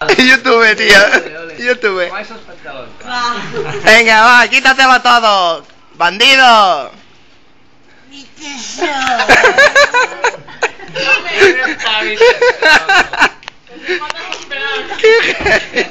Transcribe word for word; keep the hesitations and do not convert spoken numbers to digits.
YouTube, tío. YouTube. Toma esos pantalones. Venga, va, quítatelo todo. Bandido. Mi tesoro. No me gusta, mi tesoro. Qué